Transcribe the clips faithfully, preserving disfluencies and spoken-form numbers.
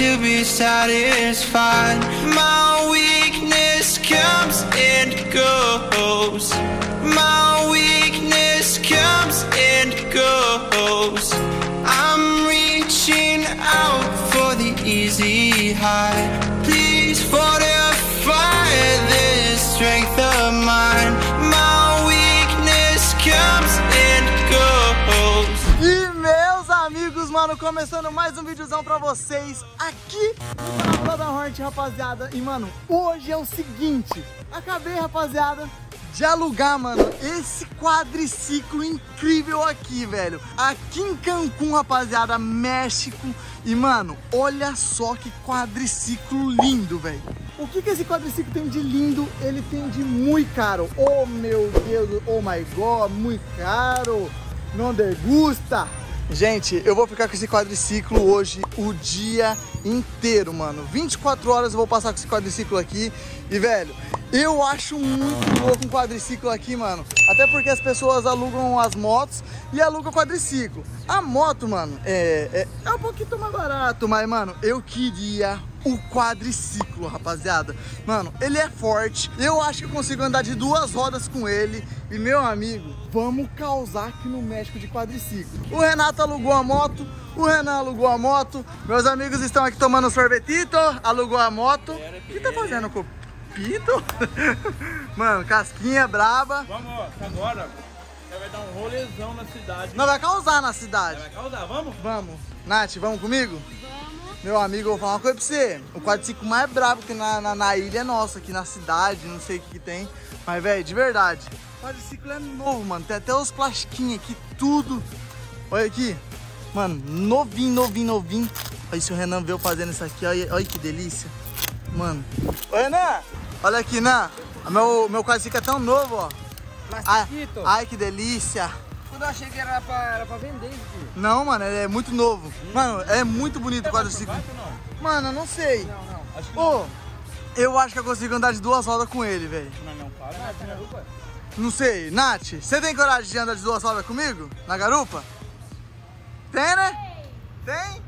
to be satisfied. My weakness comes and goes. My weakness comes and goes. I'm reaching out for the easy high. Please fortify this strength of mine. My weakness comes and goes. E meus amigos, mano, começando mais um videozão pra vocês aqui no canal da Hornet, rapaziada. E, mano, hoje é o seguinte, acabei, rapaziada, de alugar, mano, esse quadriciclo incrível aqui, velho. Aqui em Cancún, rapaziada, México. E, mano, olha só que quadriciclo lindo, velho. O que que esse quadriciclo tem de lindo? Ele tem de muito caro. Oh, meu Deus, oh my God, muito caro. Não degusta. Gente, eu vou ficar com esse quadriciclo hoje o dia inteiro, mano. vinte e quatro horas eu vou passar com esse quadriciclo aqui. E, velho, eu acho muito louco um quadriciclo aqui, mano. Até porque as pessoas alugam as motos e alugam o quadriciclo. A moto, mano, é, é, é um pouquinho mais barato. Mas, mano, eu queria o quadriciclo, rapaziada. Mano, ele é forte. Eu acho que eu consigo andar de duas rodas com ele. E, meu amigo, vamos causar aqui no México de quadriciclo. O Renato alugou a moto. O Renan alugou a moto. Meus amigos estão aqui tomando sorvetito. Alugou a moto. O que tá fazendo com o Pito? Mano, casquinha braba. Vamos, ó, agora vai dar um rolezão na cidade. Não vai causar na cidade. Vai causar, vamos? Vamos. Nath, vamos comigo? Vamos. Meu amigo, eu vou falar uma coisa pra você. O quadriciclo mais brabo que tem na, na, na ilha é nosso, aqui na cidade, não sei o que, que tem. Mas, velho, de verdade, o quadriciclo é novo, mano. Tem até os plastiquinhos aqui, tudo. Olha aqui. Mano, novinho, novinho, novinho. Olha se o Renan veio fazendo isso aqui, olha, olha que delícia. Mano. Ô, Renan, olha aqui, Renan. Meu, meu quadriciclo é tão novo, ó. Ai, ai, que delícia. Quando eu achei que era pra, era pra vender isso aqui. Não, mano, ele é muito novo. Mano, é muito bonito o quadriciclo. Mano, eu não sei. Não, não. Acho que Ô, eu acho que eu consigo andar de duas rodas com ele, velho. não, não, para. Ah, tá na garupa? Não sei. Nath, você tem coragem de andar de duas rodas comigo? Na garupa? Tem, né? Tem?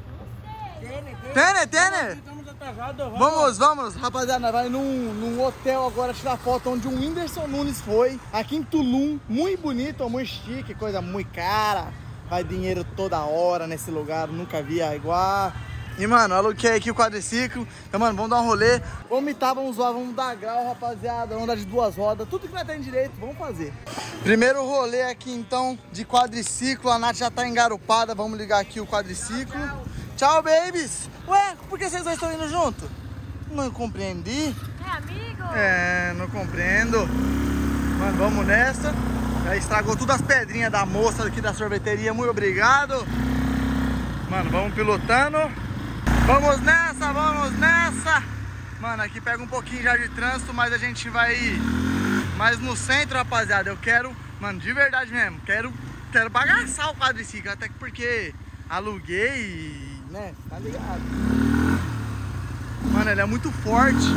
Tem, né? Tem, né? Tem, né? Estamos atrasados, vamos. Vamos, vamos, rapaziada, nós vai num, num hotel agora tirar foto onde o Whindersson Nunes foi, aqui em Tulum, muito bonito, muito chique, coisa muito cara, vai dinheiro toda hora nesse lugar, nunca vi igual. E, mano, aluguei aqui o quadriciclo, então, mano, vamos dar um rolê, vamos mitar, vamos zoar, vamos dar grau, rapaziada, vamos dar de duas rodas, tudo que vai ter direito, vamos fazer. Primeiro rolê aqui, então, de quadriciclo, a Nath já tá engarupada, vamos ligar aqui o quadriciclo. Tchau, babies! Ué, por que vocês dois estão indo junto? Não compreendi. É amigo? É, não compreendo. Mano, vamos nessa. Já estragou todas as pedrinhas da moça aqui da sorveteria. Muito obrigado. Mano, vamos pilotando. Vamos nessa, vamos nessa. Mano, aqui pega um pouquinho já de trânsito, mas a gente vai mais no centro, rapaziada. Eu quero, mano, de verdade mesmo, quero, quero bagaçar o quadriciclo. Até porque aluguei e, né, tá ligado. Mano, ele é muito forte.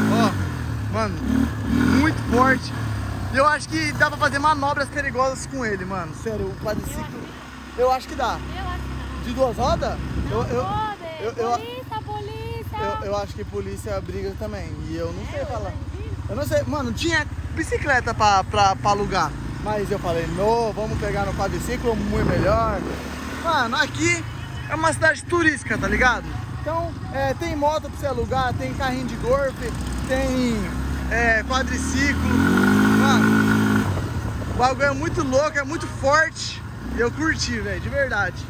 Ó, mano, muito forte. E eu acho que dá pra fazer manobras perigosas com ele, mano. Sério, o quadriciclo, eu acho que dá. Eu acho que não. De duas rodas? Eu, eu, Pode. eu, eu, Polícia, polícia. eu, eu acho que polícia briga também. E eu não sei falar. Eu não sei, mano, tinha bicicleta pra, pra, pra alugar. Mas eu falei, não, vamos pegar no quadriciclo, muito melhor. Mano, aqui é uma cidade turística, tá ligado? Então, é, tem moto pra você alugar, tem carrinho de golfe, tem é, quadriciclo. Mano, o bagulho é muito louco, é muito forte. Eu curti, velho, de verdade.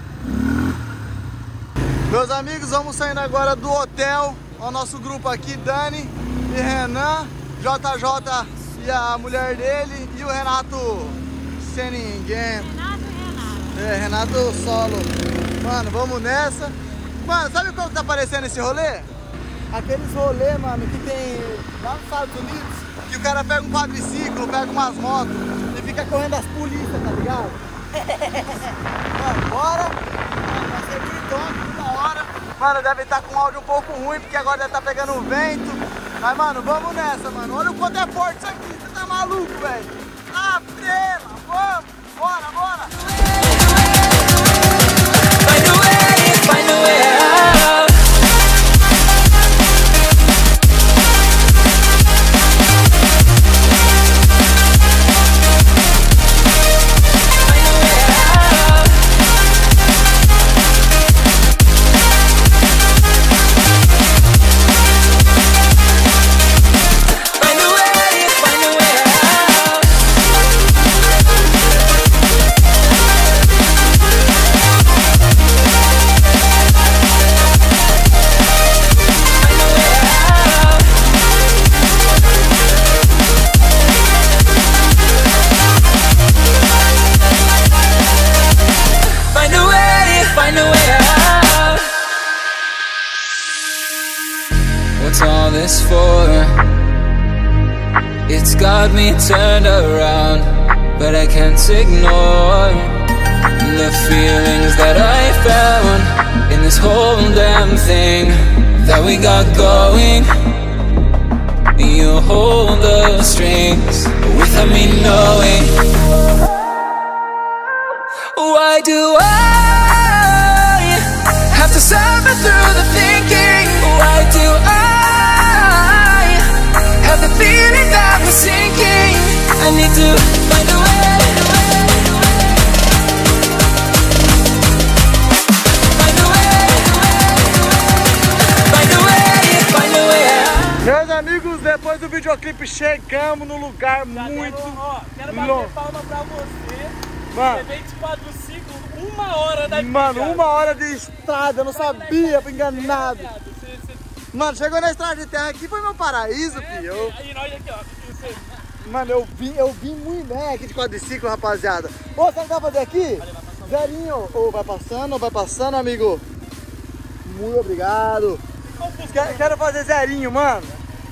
Meus amigos, vamos saindo agora do hotel. O nosso grupo aqui, Dani e Renan, J J e a mulher dele e o Renato sem ninguém. Renato e Renato. É, Renato solo. Mano, vamos nessa. Mano, sabe qual que tá aparecendo esse rolê? Aqueles rolê, mano, que tem lá nos Estados Unidos, que o cara pega um quadriciclo, pega umas motos e fica correndo as polícias, tá ligado? Mano, bora. Vai ser bonitão, toda hora. Mano, deve estar com áudio um pouco ruim, porque agora deve estar pegando um vento. Mas, mano, vamos nessa, mano. Olha o quanto é forte isso aqui. Você tá maluco, velho? Ah, prela, vamos. Bora, bora. Find a way, find a way out. got me turned around, but I can't ignore the feelings that I found in this whole damn thing that we got going. You hold the strings without me knowing. Why do I have to suffer through the thinking? Why do I have the feeling that we're sinking? I need to find a way. Meus amigos, depois do videoclipe chegamos no lugar muito Quero, ó, quero bater longe. palma pra você. Mano, Levei de quadriciclo uma hora daqui. mano, cara. uma hora de estrada, eu não sabia, fui enganado. Viado, você- você- Mano, chegou na estrada de terra aqui, foi meu paraíso, filho. Eu- Aí nós aqui, ó. Você- Mano, eu vim, eu vim muito bem aqui de quadriciclo, rapaziada. Ô, sabe o que vai fazer aqui? Zerinho, ô, vai passando, vai passando, amigo. Muito obrigado. Quero, quero fazer zerinho, mano.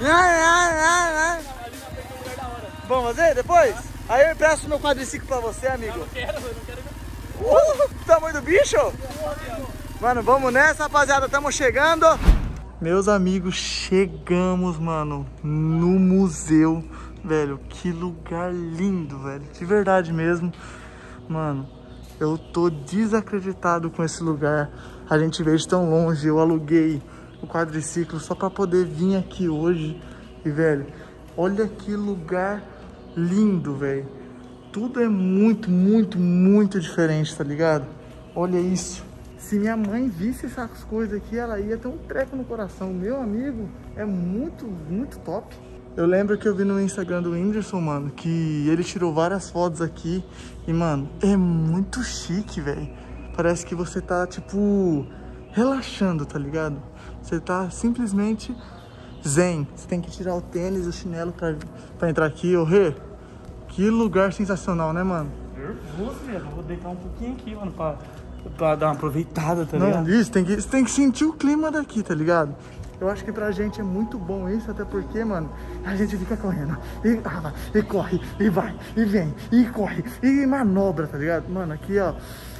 Vamos fazer depois? Aí eu empresto meu quadriciclo pra você, amigo. Eu não quero, eu não quero. Uh, tamanho do bicho? Mano, vamos nessa, rapaziada. Estamos chegando. Meus amigos, chegamos, mano, no museu. Velho, que lugar lindo, velho. De verdade mesmo. Mano, eu tô desacreditado com esse lugar. A gente veio de tão longe. Eu aluguei o quadriciclo só pra poder vir aqui hoje. E, velho, olha que lugar lindo, velho. Tudo é muito, muito, muito diferente, tá ligado? Olha isso. Se minha mãe visse essas coisas aqui, ela ia ter um treco no coração. Meu amigo, é muito, muito top. Eu lembro que eu vi no Instagram do Whindersson, mano, que ele tirou várias fotos aqui. E, mano, é muito chique, velho. Parece que você tá, tipo, relaxando, tá ligado? Você tá simplesmente zen. Você tem que tirar o tênis, o chinelo pra, pra entrar aqui. Ô, Rê, que lugar sensacional, né, mano? Nervoso mesmo. Vou deitar um pouquinho aqui, mano, pra, pra dar uma aproveitada, tá Não, ligado? isso, tem que, você tem que sentir o clima daqui, tá ligado? Eu acho que pra gente é muito bom isso, até porque, mano, a gente fica correndo, e, ah, vai, e corre, e vai, e vem, e corre, e manobra, tá ligado? Mano, aqui, ó,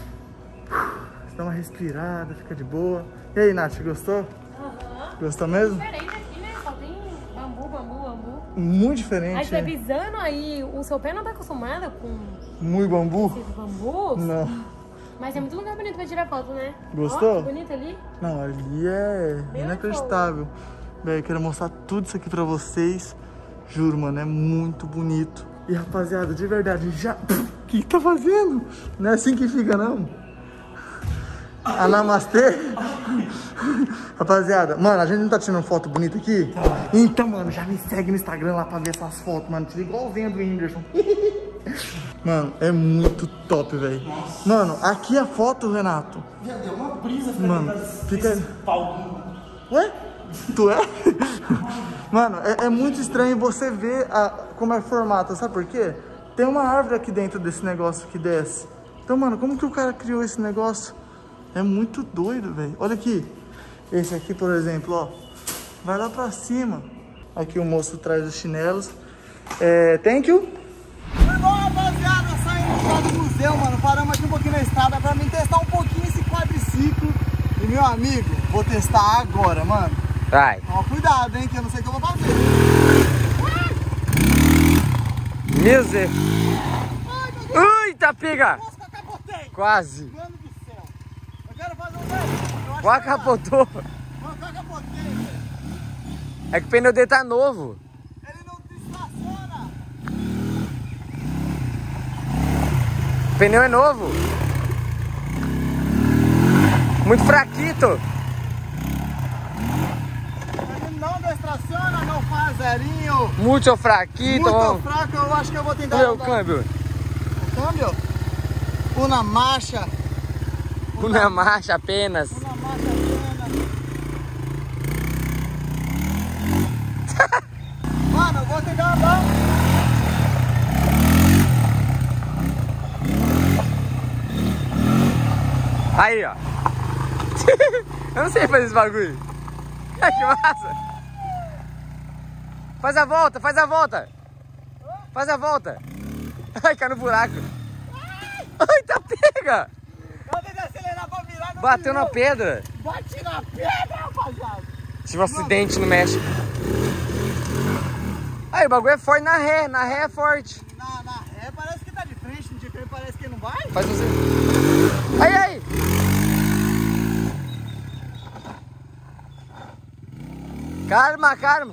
você dá uma respirada, fica de boa. E aí, Nath, gostou? Aham. Gostou mesmo? Diferente aqui, né? Só tem bambu, bambu, bambu. Muito Aí diferente, você vai né? pisando aí, o seu pé não tá acostumado com Muito bambu? esses bambus. Não. Mas é muito lugar bonito pra tirar foto, né? Gostou? Ó, bonito ali. Não, ali é Meu inacreditável. Velho, eu quero mostrar tudo isso aqui pra vocês. Juro, mano, é muito bonito. E, rapaziada, de verdade, já... O que que tá fazendo? Não é assim que fica, não. A namastê. Rapaziada, mano, a gente não tá tirando foto bonita aqui? Então, mano, já me segue no Instagram lá pra ver essas fotos, mano. Tira igualzinho a do Whindersson. Mano, é muito top, velho. Mano, aqui a foto, Renato. Já deu uma brisa, fica Mano, dentro fica- desse palco. Ué? Tu é? Mano, é, é muito estranho você ver a, como é formato, sabe por quê? Tem uma árvore aqui dentro desse negócio que desce. Então, mano, como que o cara criou esse negócio? É muito doido, velho. Olha aqui. Esse aqui, por exemplo, ó. Vai lá pra cima. Aqui o moço traz os chinelos. É, thank you. Bom, rapaziada, saímos lá do museu, mano. Paramos aqui um pouquinho na estrada pra mim testar um pouquinho esse quadriciclo. E, meu amigo, vou testar agora, mano. Vai. Toma cuidado, hein, que eu não sei o que eu vou fazer. Music. Eita, pega! Nossa, eu capotei. Quase. Mano do céu. Eu quero fazer um teste. Quase capotou. Mano, eu capotei, velho. É que o pneu dele tá novo. Ele não estaciona. O pneu é novo. Muito fraquito. Ele não destraciona, não faz zerinho. Muito fraquito. Muito Vamos fraco, eu acho que eu vou tentar. ver o andar- câmbio. O câmbio? Una marcha. Uma marcha apenas. Una marcha apenas. Mano, eu vou tentar andar. Aí, ó. Eu não sei fazer esse bagulho. Que massa. Faz a volta, faz a volta. Faz a volta. Ai, caiu no buraco. Ai, tá pega. Eu tentei acelerar pra virar. Não Bateu virou. na pedra. Bate na pedra, rapaziada. Tive um acidente no México. Aí, o bagulho é forte na ré. Na ré é forte. Na, na ré parece que tá de frente, de frente parece que não vai. Faz você. Aí, aí. Calma, calma.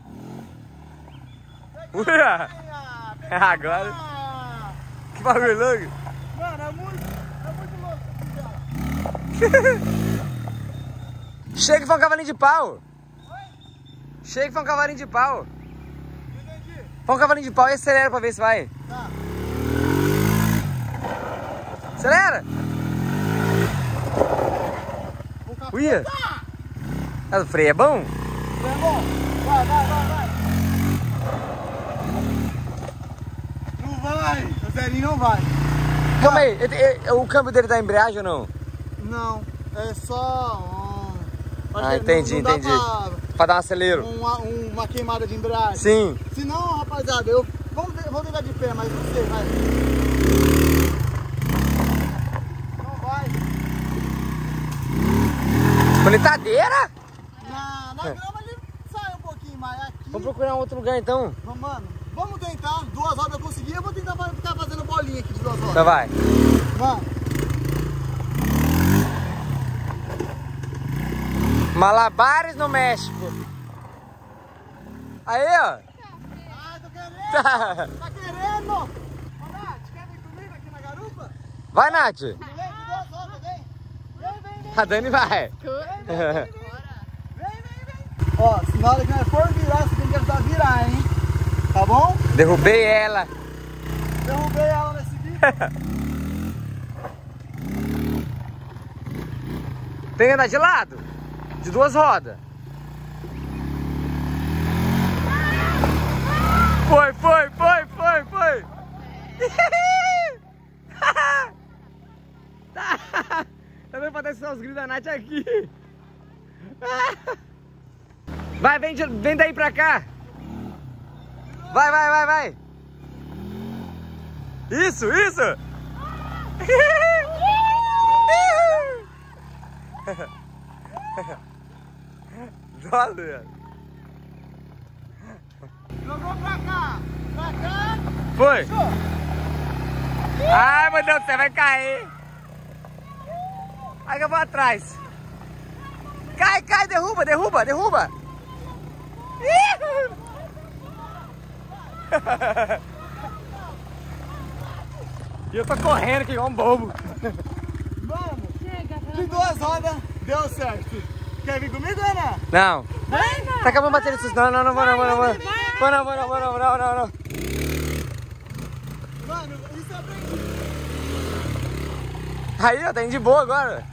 Uia. Agora. Ah, Que bagulho louco. mano, é muito, é muito louco esse cara. Chega que foi um cavalinho de pau. Chega que foi um cavalinho de pau. Entendi. Põe um cavalinho de pau e acelera pra ver se vai. Tá. Acelera. O capô Uia. tá. Ah, o freio é bom? É bom. Vai, vai, vai, vai. Não vai. O Zerinho não vai. Calma aí, ele- ele- o câmbio dele tá embreagem ou não? Não, é só... Um... Ah, Acho que entendi, não, não entendi. dá Pra dar um pra acelero. uma, uma queimada de embreagem. Sim. Se não, rapaziada, eu... Vamos, ver- vamos tentar de pé, mas não sei, vai. Não vai. Coletadeira? Na, na grama ele sai um pouquinho, mas aqui... Vamos procurar um outro lugar então. Vamos, mano, vamos tentar. Duas rodas eu consegui, eu vou tentar fa- ficar fazendo bolinha aqui de duas rodas. Então vai. Mano, Malabares no México. Aí, ó. ah, tô querendo. Tá. Tá querendo? Ô, Nath, quer vir comigo aqui na garupa? Vai, Nath. Vem, de duas rodas, vem. Vem, vem, vem. A Dani vai. Vem, vem, vem. Ó, na hora que nós for virar, você tem que ajudar a virar, hein? Tá bom? Derrubei ela. Derrubei ela nesse vídeo. Tem que andar de lado. De duas rodas. Foi, foi, foi, foi, foi. Tá. Tá vendo pra descer os gritos da Nath aqui. Vai, vem, de- vem daí pra cá. Vai, vai, vai, vai. Isso, isso. Olha. Jogou pra cá. Pra cá. Foi. Ai, meu Deus, você vai cair. Aí que eu vou atrás. Cai, cai, derruba, derruba, derruba. Ih! E eu tô correndo aqui igual um bobo. Mano, Chega, pelo de amor duas rodas deu certo. Quer vir comigo, Ana? Não. Vai, Tá acabando a bateria disso. Não, não, não vou, não vou, não vou. Vou, não, vou, não, vou, não, não, não, não. Mano, isso eu aprendi. Aí, ó, tá indo de boa agora.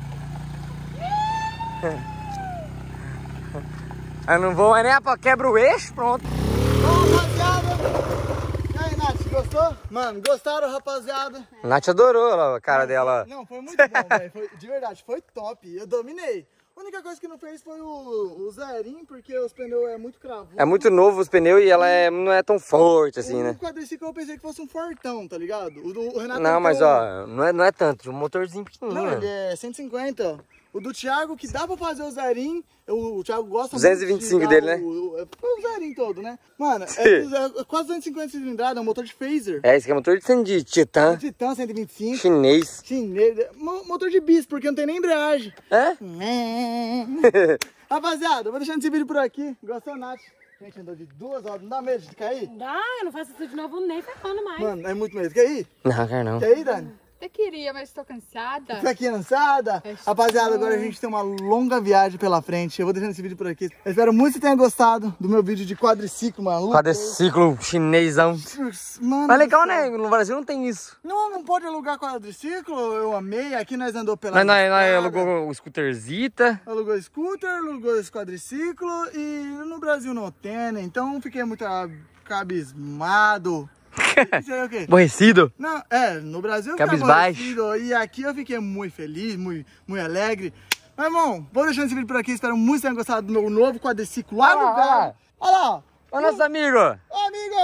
Eu não vou, mas nem a pau, quebra o eixo, pronto. Bom, rapaziada. E aí, Nath, gostou? Mano, gostaram, rapaziada? A Nath adorou ó, a cara dela. ó. Não, foi muito bom, velho. Foi- De verdade, foi top. Eu dominei. A única coisa que não fez foi o, o zerinho, porque os pneus é muito cravo. É muito novo os pneus e ela é, não é tão forte assim, O né? quadriciclo eu pensei que fosse um fortão, tá ligado? O, do, o Renato Não, mas tentou- ó, não é, não é tanto, um motorzinho pequenininho. Não, ele é cento e cinquenta. O do Thiago, que dá pra fazer o zerinho, o, o Thiago gosta duzentos e vinte e cinco muito de dele, dar né? O, o, foi o zerinho todo, né? Mano, Sim. é, é quase duzentos e cinquenta cilindradas, é um motor de phaser. É, esse aqui é motor de, de titã, Titan cento e vinte e cinco. chinês. Chinês. mo- Motor de bis, porque não tem nem embreagem. É? Rapaziada, eu vou deixando esse vídeo por aqui. Gostou, Nath? Gente, andou de duas horas. Não dá medo de cair? Dá, eu não faço isso de novo nem ferrando mais. Mano, é muito medo. Quer ir? Não, cara, não. Quer ir, Dani? Eu queria, mas estou cansada. Tá aqui cansada? Rapaziada, agora a gente tem uma longa viagem pela frente. Eu vou deixando esse vídeo por aqui. Eu espero muito que você tenha gostado do meu vídeo de quadriciclo, maluco. Quadriciclo chinesão. Mano, Mas legal, do céu. né? No Brasil não tem isso. Não, não pode alugar quadriciclo. Eu amei. Aqui nós andou pela Nós, nós, nós estrada. alugou o scooterzita. Alugou scooter, alugou esse quadriciclo e no Brasil não tem, né? Então fiquei muito cabismado. Isso aí é o quê? Aborrecido. Não, é, no Brasil eu fiquei Cabisbaixo. aborrecido, e aqui eu fiquei muito feliz, muito, muito alegre. Mas, irmão, vou deixando esse vídeo por aqui, espero muito que tenham gostado do meu novo quadriciclo Olha lá, alugado. Olha lá, ó. Ô, nosso amigo. Ô, amigos!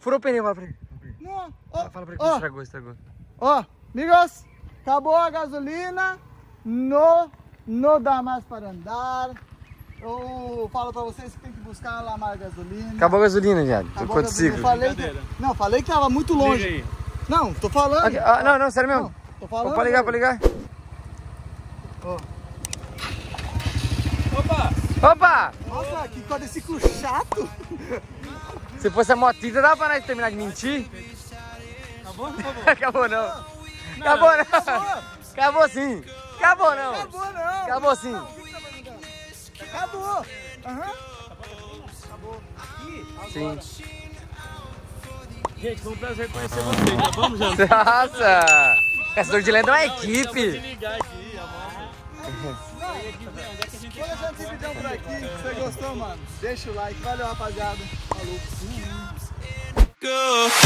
Furou o pneu, fala pra ele. Não. Ó, Fala pra ele que ó, estragou, estragou. ó, amigos, acabou a gasolina, não, não dá mais para andar. Eu falo pra vocês que tem que buscar lá mais gasolina. Acabou a gasolina, viado. Acabou a Quanto gasolina. ciclo? Eu falei que, não, falei que tava muito longe. Liga aí. Não, tô falando. Aqui, ah, não, não, sério mesmo. Não, tô falando. Pode ligar, pode ligar. Ó. Opa! Opa! Nossa, que quadriciclo chato. Se fosse a motita, dá pra nós terminar de mentir? Acabou? Acabou. Acabou não. Acabou não. Acabou sim. Acabou não. Acabou não. Acabou sim. Acabou. Aham. Sim. Gente, foi um prazer conhecer vocês. Já vamos, já? Nossa! Caçador de lenda é uma Vou equipe. te ligar aqui, amor. Vou deixar esse vídeo por aqui. Se você gostou, mano, deixa o like. Valeu, rapaziada. Falou. Go.